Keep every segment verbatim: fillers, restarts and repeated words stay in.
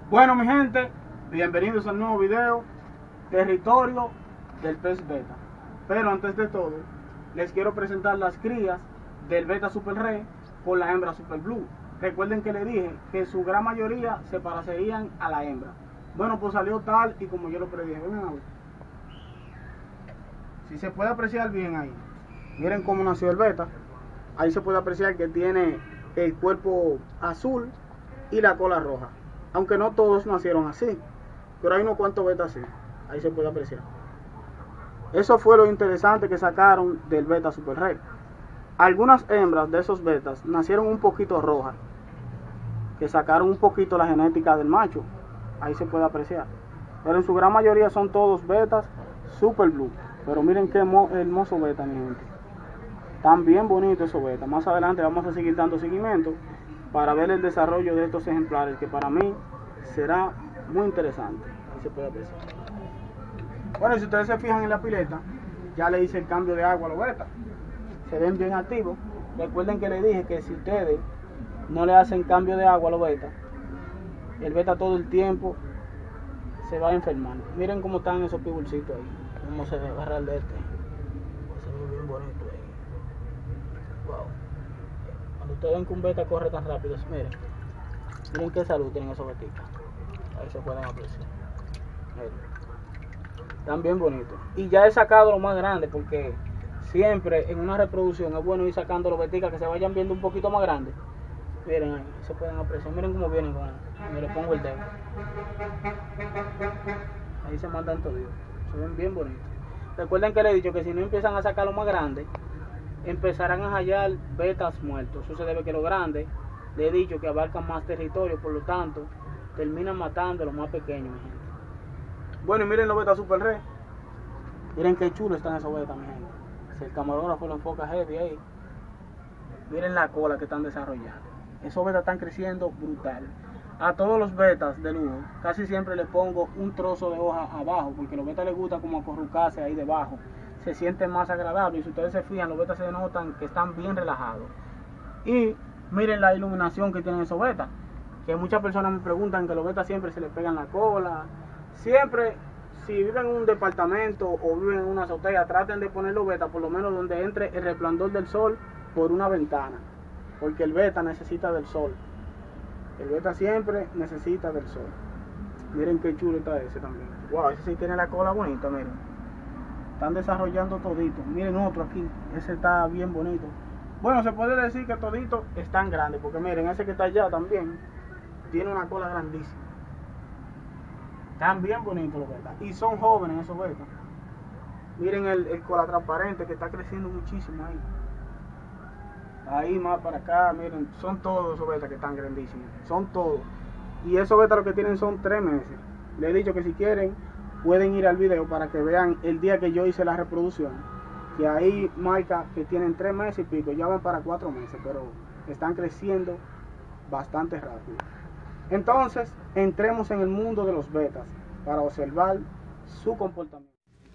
Bueno, mi gente, bienvenidos al nuevo video, territorio del pez beta. Pero antes de todo, les quiero presentar las crías del beta super rey con la hembra super blue. Recuerden que les dije que su gran mayoría se parecerían a la hembra. Bueno, pues salió tal y como yo lo predije. Vengan a ver. Si se puede apreciar bien ahí. Miren cómo nació el beta. Ahí se puede apreciar que tiene el cuerpo azul y la cola roja. Aunque no todos nacieron así, pero hay unos cuantos betas así. Ahí se puede apreciar. Eso fue lo interesante que sacaron del beta super rey. Algunas hembras de esos betas nacieron un poquito rojas, que sacaron un poquito la genética del macho. Ahí se puede apreciar. Pero en su gran mayoría son todos betas super blue. Pero miren qué hermoso beta, mi gente. Están bien bonitos esos betas. Más adelante vamos a seguir dando seguimiento para ver el desarrollo de estos ejemplares, que para mí será muy interesante. Ahí se puede apreciar. Bueno, si ustedes se fijan en la pileta, ya le hice el cambio de agua a los betas. Se ven bien activos. Recuerden que les dije que si ustedes no le hacen cambio de agua a los betas, el beta todo el tiempo se va a enfermar. Miren cómo están esos pibulcitos ahí. Cómo se agarra el de este. Se ve bien bonito ahí. Wow. Cuando ustedes ven que un beta corre tan rápido, miren. Miren qué salud tienen esos betitas. Ahí se pueden apreciar. Miren. Están bien bonitos. Y ya he sacado lo más grande, porque siempre en una reproducción es bueno ir sacando los beticas que se vayan viendo un poquito más grandes. Miren ahí, se pueden apreciar. Miren cómo vienen con él. Me le pongo el dedo. Ahí se mandan todos. Se ven bien bonitos. Recuerden que les he dicho que si no empiezan a sacar lo más grande, empezarán a hallar betas muertos. Eso se debe que los grandes, les he dicho que abarcan más territorio, por lo tanto, terminan matando a los más pequeños, mi gente. Bueno, y miren los betas super rey. Miren qué chulo están esos betas, mi gente. Si el camarógrafo lo enfoca heavy ahí. Miren la cola que están desarrollando. Esos betas están creciendo brutal. A todos los betas de lujo, casi siempre le pongo un trozo de hoja abajo, porque a los betas les gusta como acurrucarse ahí debajo. Se siente más agradable, y si ustedes se fijan, los betas se notan que están bien relajados. Y miren la iluminación que tienen esos betas, que muchas personas me preguntan que los betas siempre se les pegan la cola. Siempre, si viven en un departamento o viven en una azotea, traten de poner los betas por lo menos donde entre el resplandor del sol por una ventana, porque el beta necesita del sol. El beta siempre necesita del sol. Miren qué chulo está ese también. Wow, ese sí tiene la cola bonita, miren. Están desarrollando todito. Miren otro aquí, ese está bien bonito. Bueno, se puede decir que toditos están grandes, porque miren, ese que está allá también tiene una cola grandísima. Están bien bonitos los betas. Y son jóvenes esos betas. Miren el, el cola transparente que está creciendo muchísimo ahí. Ahí más para acá, miren, son todos esos betas que están grandísimos. Son todos. Y esos betas lo que tienen son tres meses. Les he dicho que si quieren, pueden ir al video para que vean el día que yo hice la reproducción. Que ahí marca que tienen tres meses y pico. Ya van para cuatro meses, pero están creciendo bastante rápido. Entonces, entremos en el mundo de los betas para observar su comportamiento.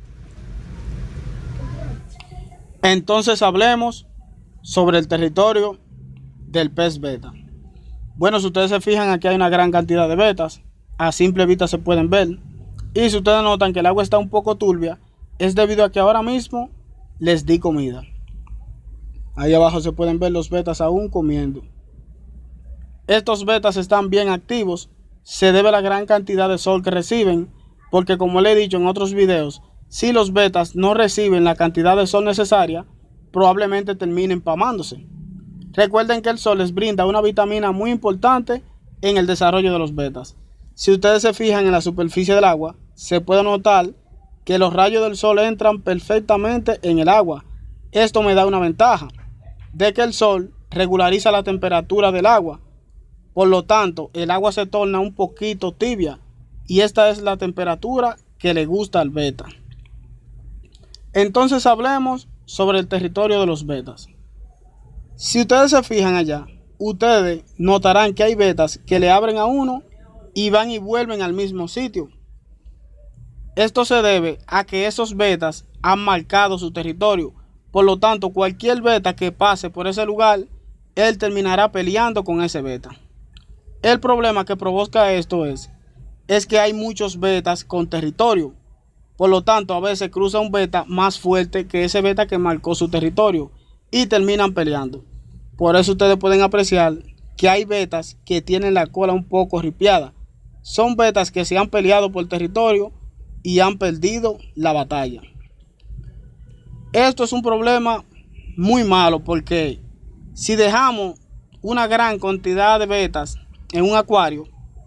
Entonces hablemos sobre el territorio del pez beta. Bueno, si ustedes se fijan, aquí hay una gran cantidad de betas. A simple vista se pueden ver. Y si ustedes notan que el agua está un poco turbia, es debido a que ahora mismo les di comida. Ahí abajo se pueden ver los betas aún comiendo. Estos betas están bien activos, se debe a la gran cantidad de sol que reciben, porque como le he dicho en otros videos, si los betas no reciben la cantidad de sol necesaria, probablemente terminen pamándose. Recuerden que el sol les brinda una vitamina muy importante en el desarrollo de los betas. Si ustedes se fijan en la superficie del agua, se puede notar que los rayos del sol entran perfectamente en el agua. Esto me da una ventaja, de que el sol regulariza la temperatura del agua. Por lo tanto, el agua se torna un poquito tibia y esta es la temperatura que le gusta al beta. Entonces hablemos sobre el territorio de los betas. Si ustedes se fijan allá, ustedes notarán que hay betas que le abren a uno y van y vuelven al mismo sitio. Esto se debe a que esos betas han marcado su territorio. Por lo tanto, cualquier beta que pase por ese lugar, él terminará peleando con ese beta. El problema que provoca esto es es que hay muchos betas con territorio. Por lo tanto, a veces cruza un beta más fuerte que ese beta que marcó su territorio y terminan peleando. Por eso ustedes pueden apreciar que hay betas que tienen la cola un poco ripiada. Son betas que se han peleado por territorio y han perdido la batalla. Esto es un problema muy malo porque si dejamos una gran cantidad de betas en un acuario,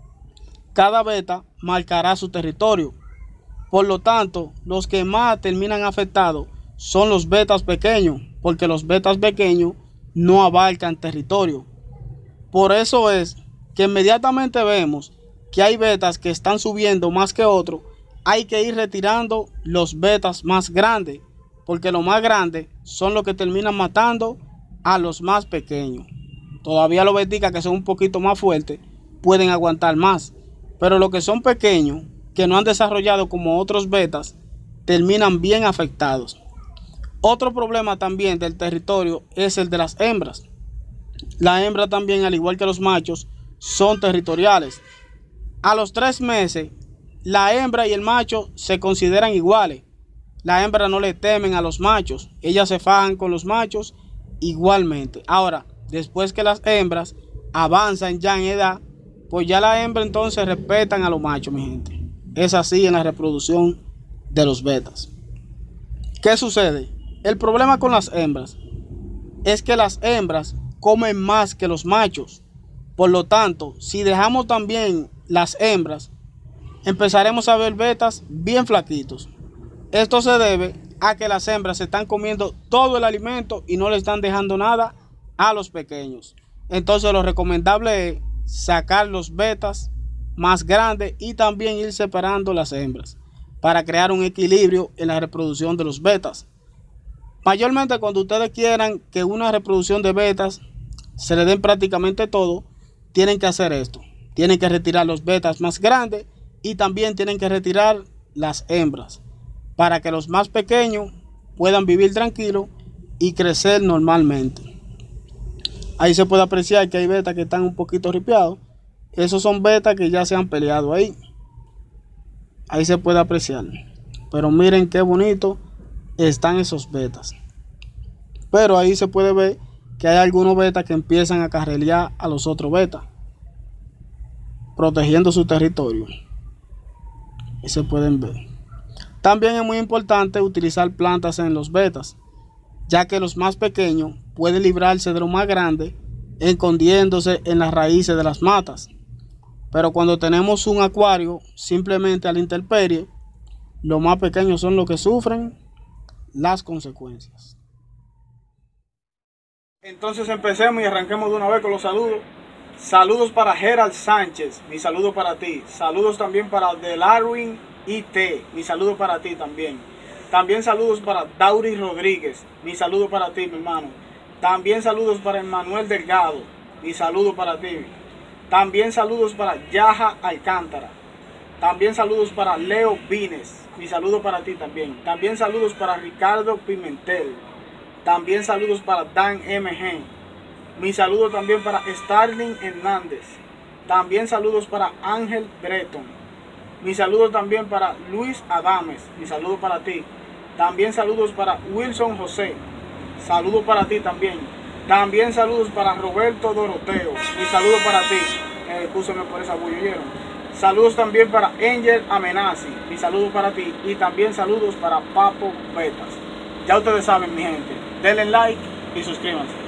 cada beta marcará su territorio. Por lo tanto, los que más terminan afectados son los betas pequeños, porque los betas pequeños no abarcan territorio. Por eso es que inmediatamente vemos que hay betas que están subiendo más que otros, hay que ir retirando los betas más grandes, porque los más grandes son los que terminan matando a los más pequeños. Todavía los beticas que son un poquito más fuertes pueden aguantar más, pero los que son pequeños, que no han desarrollado como otros betas, terminan bien afectados. Otro problema también del territorio es el de las hembras. Las hembras también, al igual que los machos, son territoriales. A los tres meses, la hembra y el macho se consideran iguales. Las hembras no le temen a los machos, ellas se fajan con los machos igualmente. Ahora, después que las hembras avanzan ya en edad, pues ya las hembras entonces respetan a los machos, mi gente. Es así en la reproducción de los betas. ¿Qué sucede? El problema con las hembras es que las hembras comen más que los machos. Por lo tanto, si dejamos también las hembras, empezaremos a ver betas bien flaquitos. Esto se debe a que las hembras se están comiendo todo el alimento y no le están dejando nada a los pequeños. Entonces lo recomendable es sacar los betas más grandes y también ir separando las hembras para crear un equilibrio en la reproducción de los betas. Mayormente cuando ustedes quieran que una reproducción de betas se le den prácticamente todo, tienen que hacer esto. Tienen que retirar los betas más grandes y también tienen que retirar las hembras para que los más pequeños puedan vivir tranquilos y crecer normalmente. Ahí se puede apreciar que hay betas que están un poquito ripiados. Esos son betas que ya se han peleado ahí. Ahí se puede apreciar. Pero miren qué bonito están esos betas. Pero ahí se puede ver que hay algunos betas que empiezan a carrelear a los otros betas, protegiendo su territorio. Ahí se pueden ver. También es muy importante utilizar plantas en los betas, ya que los más pequeños pueden librarse de los más grandes escondiéndose en las raíces de las matas. Pero cuando tenemos un acuario simplemente a la intemperie, los más pequeños son los que sufren las consecuencias. Entonces empecemos y arranquemos de una vez con los saludos. Saludos para Gerald Sánchez, mi saludo para ti. Saludos también para Delarwin I T, mi saludo para ti también. También saludos para Dauri Rodríguez, mi saludo para ti, mi hermano. También saludos para Emmanuel Delgado, mi saludo para ti. También saludos para Yaja Alcántara. También saludos para Leo Vines, mi saludo para ti también. También saludos para Ricardo Pimentel. También saludos para Dan M G. Mi saludo también para Starling Hernández. También saludos para Ángel Breton. Mi saludo también para Luis Adames. Mi saludo para ti. También saludos para Wilson José. Saludo para ti también. También saludos para Roberto Doroteo. Mi saludo para ti. Eh, Escúchame por esa bulla. Saludos también para Angel Amenazi. Mi saludo para ti. Y también saludos para Papo Betas. Ya ustedes saben, mi gente. Denle like y suscríbanse.